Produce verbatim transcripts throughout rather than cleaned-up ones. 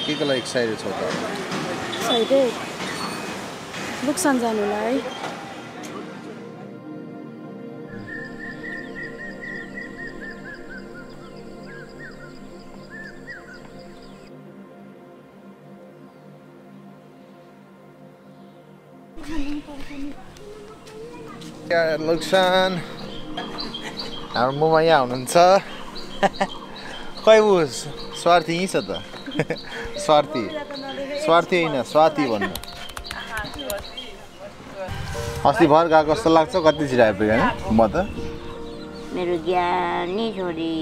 के को लागि एक्साइटेड छौ त? एक्साइटेड बुक्सान जानुलाई। लुक्सान हाम्रो मुमा यहाँ हुनुहुन्छ। खै ऊ स्वार्थी यहीँ छ त। स्वार्थी स्वार्थी होइन स्वाति भन्नु। अस्ति भर गएको जस्तो लाग्छ। कति छिटो आइपुग्यो होइन म त। मेरो ज्ञानी छोरी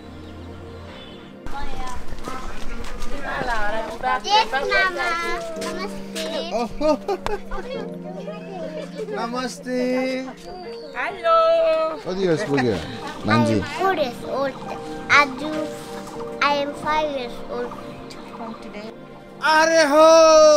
नमस्ते। हेलो कति इयर्स पुग्यो मान्छे? four years old. Aju, I am five years old. अरे हो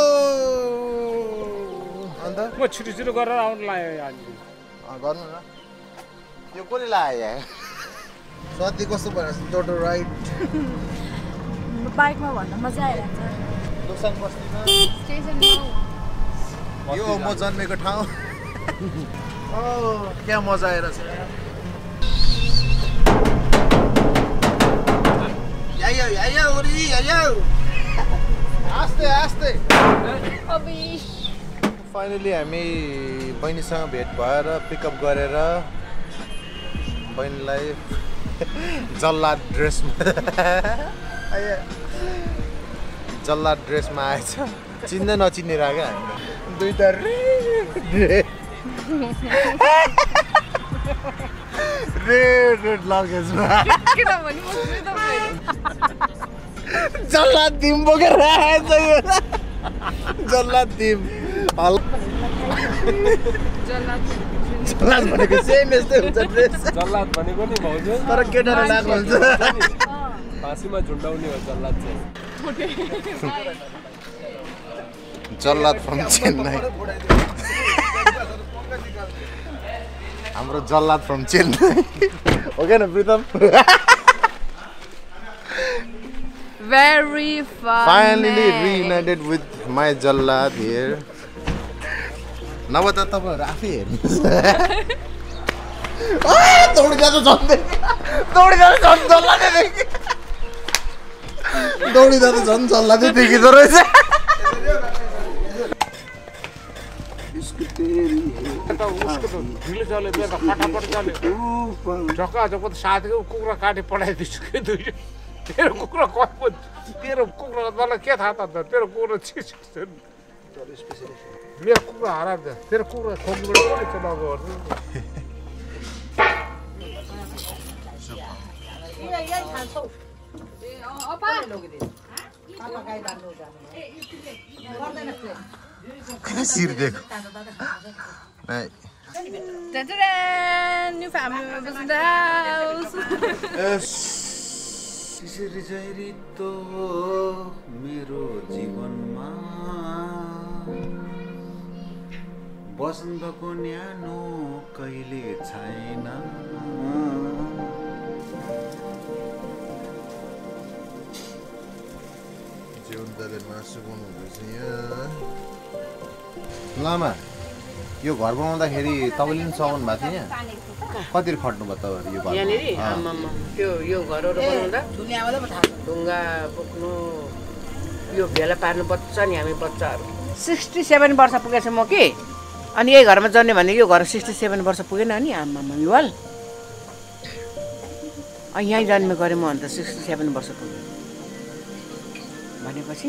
अन्त म छिटो छिटो गरेर आउनु लाग्यो आज गर्नु न। यो कसले लाग्यो यहाँ? स्वाति कस्तो भइरहेको छ? टोटो राइड बाइकमा भन्न मजा आइरहेको छ। लुक्सान बस्तीमा यो हो म जन्मेको ठाउँ। ओ क्या मजा आइरहेछ। यायो यायो उरी यायो आस्ते आस्ते। फाइनली हामी बहिनीसँग भेट भएर पिकअप गरेर बहिनीलाई जल्लाद ड्रेसमा जल्लाद ड्रेसमा आएछ। चिन्दै नचिनेर क्या हामी दुईटा रेड रेड लगेजमा जल्लाद दिम बोकेर आएछ यो। जल्लाद दिम जल्लाद भनेको सेम यस्तै हुन्छ ड्रेस। जल्लाद भनेको नि भाउजू तर केटाले लगाएको हुन्छ। फाँसीमा झुन्डाउने हो जल्लाद चाहिँ। जल्लाद फ्रम चेन्नई। हाम्रो जल्लाद फ्रम चेन्नई हो क्या न Pritam? Very fun. Finally reunited with my Jallad here. नभए त तपाईँहरू आफै हेर्नुहोस्। दौडी जाँदा झन्दै दौडी जाँदा झन् जल्लादै देखि दौडी जाँदा झन् जल्लादै देखिँदो रहेछ। ढिलो चल्यो मेरो त फटाफट चल्यो। झक्का झक्का त साथीको कुखुरा काटी पठाइदिन्छु कि दुई। तेरो कुखुरा कस्तो तेरो कुखुरा मलाई के थाहा त? तेरो कुखुरा छिस मेरो कुखुरा हराएर तेरो कुखुरा खोक्नुबाट कसले चाहिँ नगर्नु? सिर देखो New family members in the house. त्यसरी चाहिँ तो मेरो जीवनमा बसन्तको न्यानो कहिले छैन। जीवन दादा मासु बनाउँदैछ यहाँ। लामा यो घर बनाउँदाखेरि तपाईँले पनि साउन भएको थियो यहाँ? कति खट्नु भयो तपाईँहरू यो घर? यहाँनिर आमामा त्यो यो घरहरू बनाउँदा ढुङ्गा बोक्नु यो भेला पार्नु पर्छ नि हामी बच्चाहरू। सिक्सटी सेभेन वर्ष पुगेछ म कि अनि यही घरमा जन्ने भने यो घर सिक्सटी सेभेन वर्ष पुगेन नि आमामा युवाल। यहीँ जन्मेको अरे म अन्त सिक्सटी सेभेन वर्ष पुग्यो भनेपछि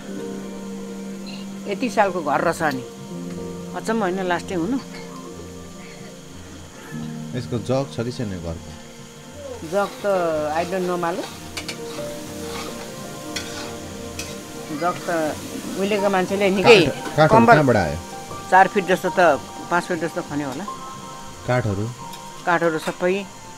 यति सालको घर रहेछ नि अचम्म होइन लास्टिङ हुनु। यसको जग छ कि छैन घरको? जग त आई डोन्ट नो मालु। जग त उहिलेको मान्छेले निकै कहाँबाट आयो? चार फिट जस्तो त पाँच फिट जस्तो खन्यो होला। काठहरू काठहरू सबै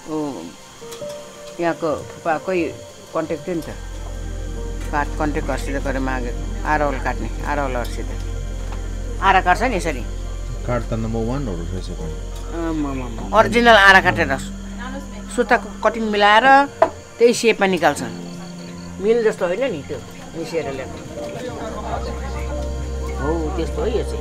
यहाँको फुपाकै कन्ट्याक्ट थियो नि त। काठ कन्ट्याक्टहरूसित गएर मागेको आरौल काट्ने आरौलहरूसित आरा काट्छ नि यसरी। काठ त नम्बर वानहरू रहेछ। ओरिजिनल आरा काटेर सुताको कटिङ मिलाएर त्यही सेपमा निकाल्छ। मिल जस्तो होइन नि त्यो। मिसेर ल्याएको हो त्यस्तो हो यो चाहिँ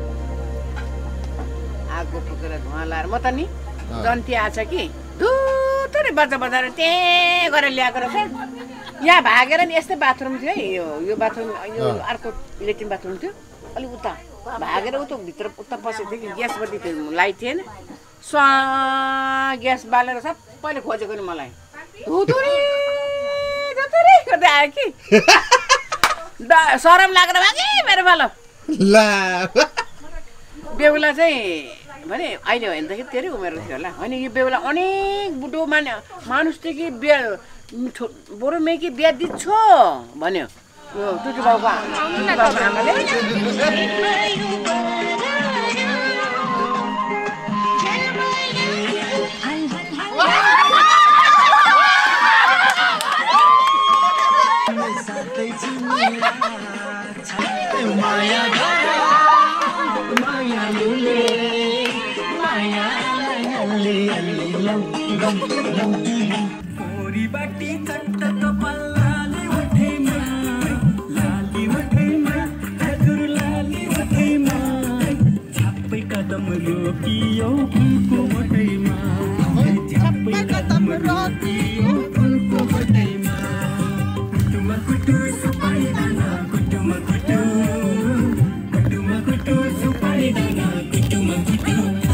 आगो फुकेर धुवा लाएर म त नि जन्ती आछ कि दुतुरी बजा बजाएर त्यहाँ गरेर ल्याएको रहेछ यहाँ भागेर नि यस्तै बाथरुम थियो है यो यो बाथरुम यो अर्को लेट्रिन बाथरुम थियो अलिक उता भागेर उता भित्र उता पसेको थियो कि ग्यास बत्ती थियो लाइट थिएन स्वा ग्यास बालेर सबैले खोजेको नि मलाई धुतुरी धुतुरी गर्दै आयो कि सरम लागेर भागे मेरो पालो बेहुला चाहिँ भने अहिले होइन त धेरै उमेर थियो होला होइन यो बेहुला अनेक बुढो माने मानुस थियो कि बिहा बरु मेकी बिहा दिच्छो भन्यो यो टुटु बाउको आमाले बाटी चट्ट कपालले उठेमा लाली उठेमा हजुर लाली उठेमा छाप्पै कदम रोकियो फुलको उठेमा छाप्पै कदम रोकियो फुलको उठेमा कुटुमा कुटु सुपारी दाना कुटुमा कुटु कुटुमा कुटु सुपारी दाना कुटुमा कुटु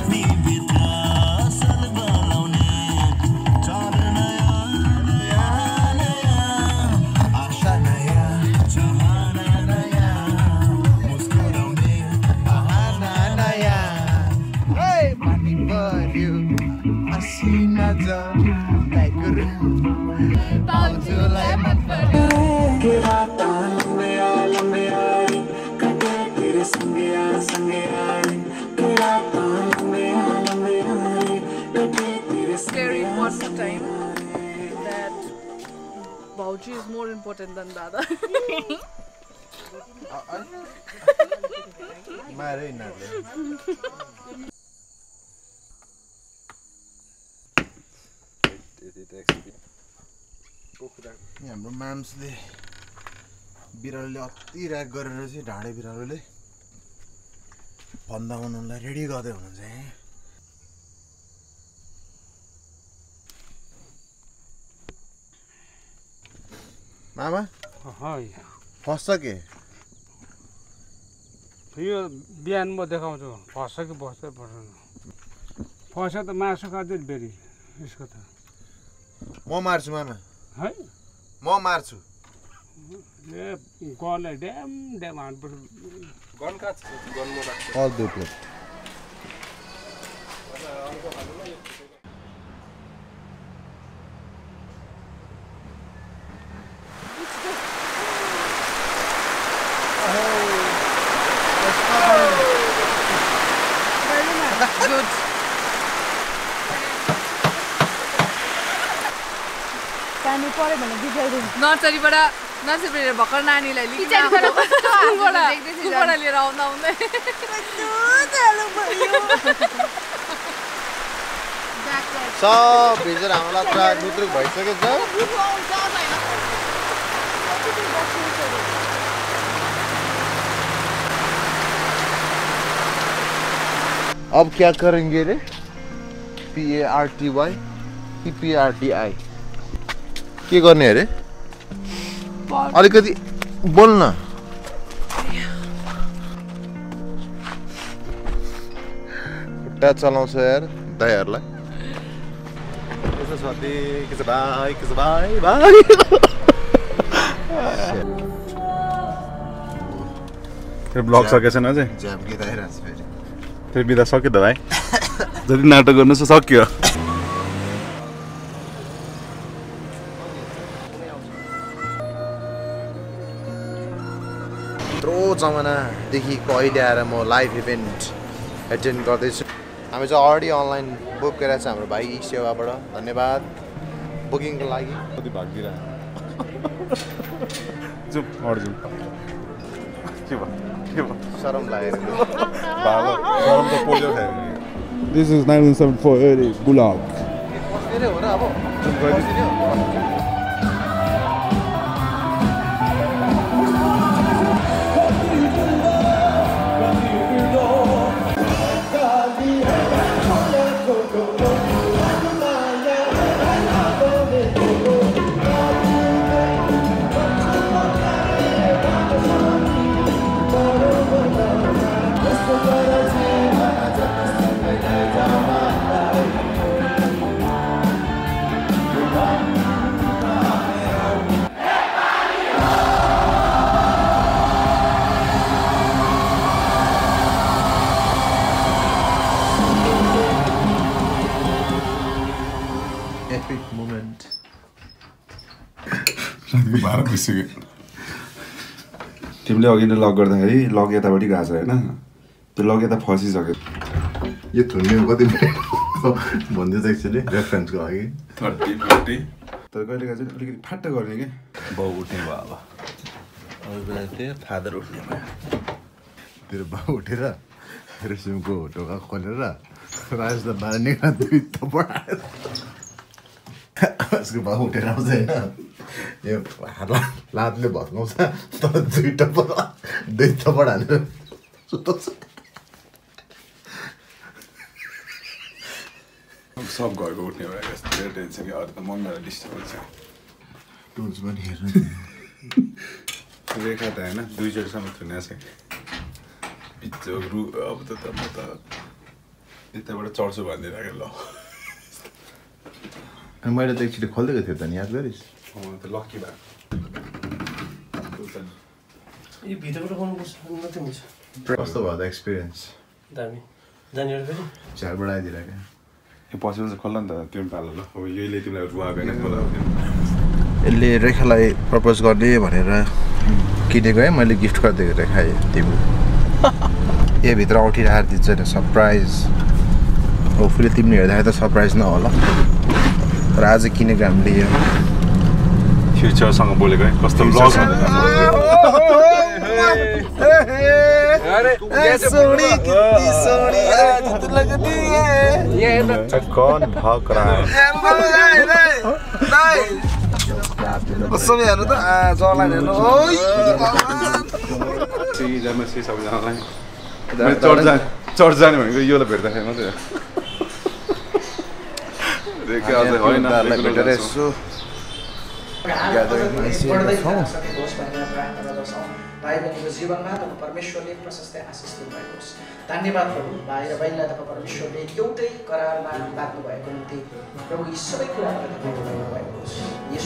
Scary one time that Bauji is more important than Dada. मारे यिनीहरूले हाम्रो माम्सले बिरालोले अति राग गरेर चाहिँ ढाडे बिरालोले भन्दा उनीहरूलाई रेडी गर्दै हुनुहुन्छ है मामा फस्छ के यो बिहान म देखाउँछु फस्छ कि बस्दै पर्दैन फस्छ त मासु खाँदै बेरी यसको त म मार्छु मामा है म मार्छु ए गनले ड्याम ड्याम हान्नुपर्छ गन कहाँ छ गन म राख्छु अल दुई प्लेट Good. पानी पऱ्यो भने बिगाइदिनु नर्सरीबाट नर्सरीबाट भर्खर नानीलाई लिएर लिएर आउँदा आउँदै सब भिजेर हामीलाई पुरा दुत्रुक भइसकेको छ अब क्या करेंगे रे P A R T Y कि पी आर टी आई के गर्ने अरे अलिकति बोल्न खुट्टा चलाउँछ यार दाइहरूलाई कसो छ दे के छ भाइ के छ भाइ भाइ फेरि ब्लग सकेछन् अझै ज्याम गिराइरहेको छ फेरि फेरि बिदा सक्यो त भाइ जति नाटक गर्नु छ सक्यो यत्रो जमानादेखिको अहिले आएर म लाइभ इभेन्ट एटेन्ड गर्दैछु हामी चाहिँ अलरेडी अनलाइन बुक गरेर छ हाम्रो भाइ सेवाबाट धन्यवाद बुकिङको लागि कति भागिरह जुम अर्जुन के भयो के भयो शरम लागेर बाबा शरम त पोल्यो खायो This is nineteen seventy-four early Gulag. बस्ने हो र अब गइदिने हो बाह्र बजिसक्यो तिमीले अघि नै लक गर्दाखेरि लक यतापट्टि गएको छ होइन त्यो लक यता फसिसक्यो यो थुन्ने कति भन्दैछ एक्चुअली रेफरेन्सको लागि थर्टी फोर्टी तर कहिले काहीँ चाहिँ अलिकति फाट्टा गर्ने क्या बाउ उठ्ने भयो अब अरू बेला चाहिँ फादर उठ्ने भयो तेरो बाउ उठेर रेस्टुरेन्टको ढोका खोलेर राज त बाहिर निकाल दुई थप्पड हालेर उसको बाउ उठेर आउँछ होइन यो हात लातले भत्काउँछ तर दुई थप्पड दुई थप्पड हालेर सुताउँछ सब घरको उठ्ने भयो धेरै टेन्सन कि अरू त मम्मीलाई डिस्टर्ब हुन्छ टुल्स पनि हेर्नु रेखा त होइन दुईचोटिसम्म थुनेको छ भित्र रु अब त म त यताबाट चढ्छु भनिदिरहेको ल मैले त एकचोटि खोलिदिएको थिएँ त नि याद गरिस् त लक्की भएको यो भित्रबाट गर्नुपर्छ मात्रै हुन्छ कस्तो भयो त एक्सपिरियन्स दामी जानेर फेरि झार बढाइदिरहेको यो पसिबल चाहिँ खोल्ला नि त त्यो पालो ल अब यहीले तिमीलाई रुवाएको होइन खोला यसले रेखालाई प्रपोज गर्ने भनेर किनेको है मैले गिफ्ट गरिदिएको रेखाए तिम्रो ए भित्र औँठी राखेर दिन्छ नि सरप्राइज होपफुली तिमीले हेर्दाखेरि त सरप्राइज नहोला तर आज किनेको हामीले यो फ्युचरसँग बोलेको है कस्तो कौन भाग रहा है सबैहरू त जला हेर्नु सबैजनालाई चर्च जाने चर्च जाने भनेको योलाई भेट्दाखेरि मात्रै होइन भेटेर यसो भाइ बहिनीको जीवनमा तपाईँ परमेश्वरले प्रशस्तै आशिष दिनुभएको होस् धन्यवाद प्रभु भाइ र बहिनीलाई तपाईँ परमेश्वरले एउटै करारमा बाँध्नु भएको निम्ति प्रभु यी सबै कुराहरू तपाईँ बनाउनु भएको होस्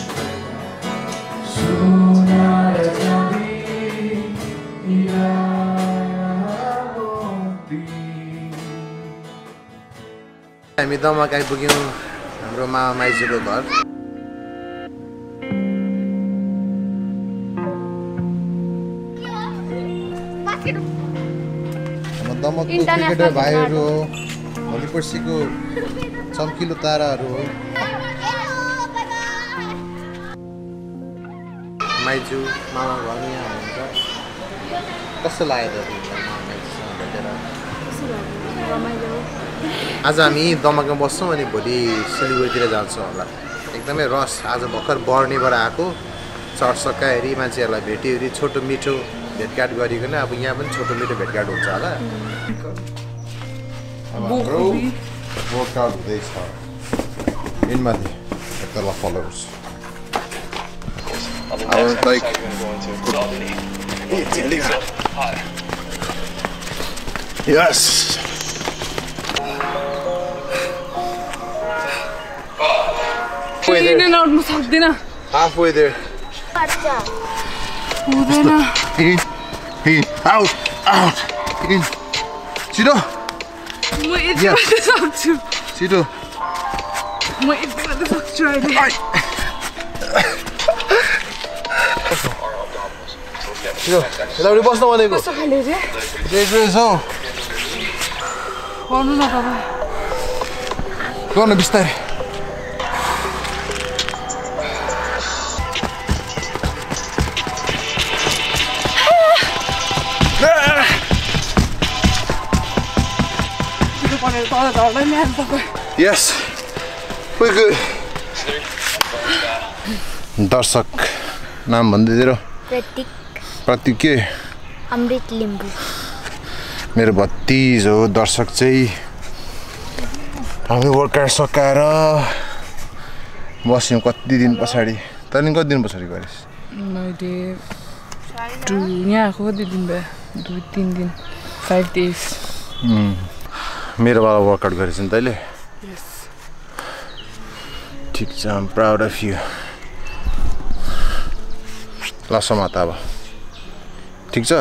हामी दमक आइपुग्यौँ हाम्रो मामा माइजूको घर दमकको क्रिकेटर भाइहरू हो भोलि पर्सिको चम्किलो ताराहरू हो माइजू मामा घर यहाँ हुनुहुन्छ कस्तो लाग्यो त मामा माइजूसँग भेटेर आज हामी दमकमा बस्छौँ अनि भोलि सिलगढीतिर जान्छौँ होला एकदमै रस आज भर्खर बर्नेबाट आएको चर्चक्का हेरी मान्छेहरूलाई भेट्यो हेरी छोटो मिठो भेटघाट गरिकन अब यहाँ पनि छोटो मिठो भेटघाट हुन्छ होला वर्कआउट हुँदैछ इनमाथि तल followers Yes. In and out, सक्दिनँ. Halfway there. हुँदैन. In, in, out, out, in. छिटो. म यति मात्र सक्छु. छिटो. म यति मात्र सक्छु अहिले. छिटो. यतापट्टि बस्न भनेको. कस्तो खाले रे? डेन्जरस हौ. गर्नु न तपाईँ. गर्नु बिस्तारै. Yes, we're good. दर्शक नाम भन्दिदिएर प्रतीक प्रतीक के अमृत लिम्बू मेरो भतिज हो दर्शक चाहिँ हामी वर्कआउट सकाएर बस्यौँ कति दिन पछाडि तैँले कति दिन पछाडि गरिस् मैले टु यहाँ आएको कति दिन भयो दुई तिन दिन फाइभ डेज मेरो बाबा वर्कआउट गरेछ नि तैँले ठिक छ आम प्राउड अफ यु ल समात अब ठिक छ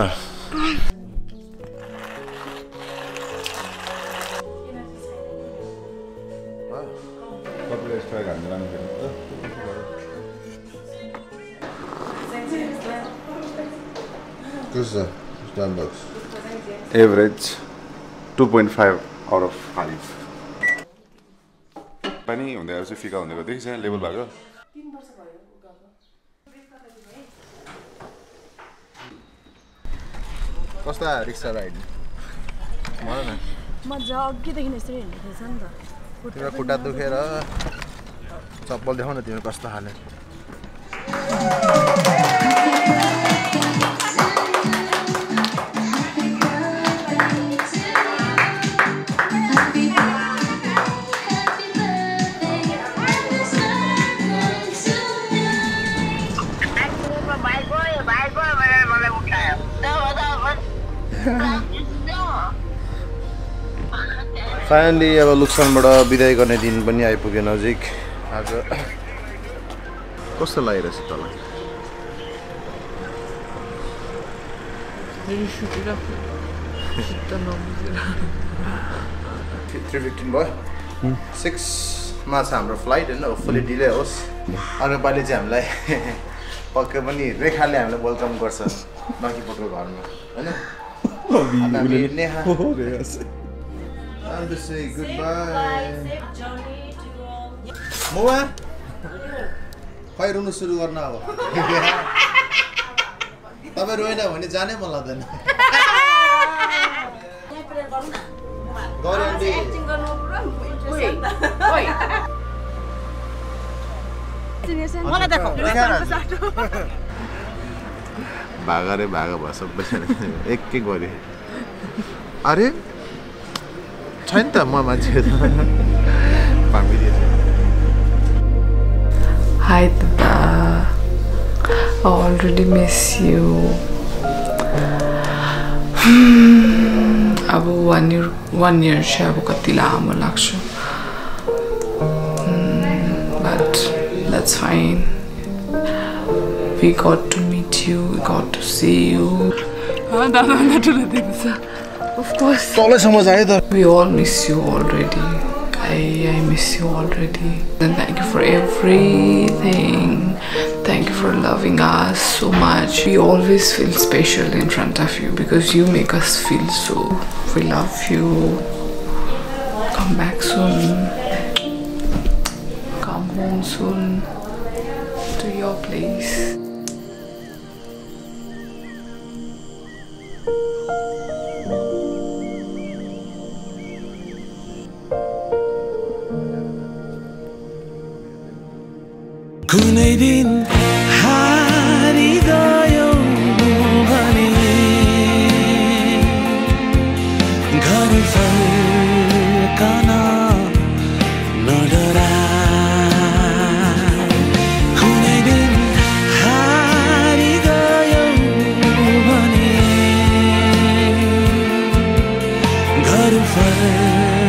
Starbucks. Average two point five out of five. Pani हुँदै आउँछ फिका हुँदै गयो देखिन्छ लेभल भएको कस्ता रिक्सा राइड भन न मजा अघिदेखि यसरी हिँड्दैछ नि त तिम्रो खुट्टा दुखेर चप्पल देखाउ न तिम्रो कस्तो हाल्ने फाइनली अब लुक्सनबाट बिदाई गर्ने दिन पनि आइपुग्यो नजिक आज कस्तो लागिरहेछ तँलाई थ्री फिफ्टिन भयो सिक्समा छ हाम्रो फ्लाइट होइन फुल्ली डिले होस् अर्को पालि चाहिँ हामीलाई पक्कै पनि रेखाले हामीलाई वेलकम गर्छ नकिपटको घरमा होइन Neha Time to say goodbye. Moa, खै रुनु सुरु गर्न अब तपाईँ रोएन भने जानै मन लाग्दैन भागा रे भागा भयो सबैजना एक एक गरे अरे छैन त म मान्छे त पामिदिएछ Hi Tata, I already miss you. अब one year one year चाहिँ अब कति लामो लाग्छ but that's fine. We got to meet you, we got to see you. Of course. We all miss you already. I, I miss you already. And thank you for everything. Thank you for loving us so much. We always feel special in front of you because you make us feel so. We love you. Come back soon. Come home soon to your place. कुनै दिन हारिगयो भने घर फर्कन नडराई कुनै दिन हारिगयो भने घर फर्कन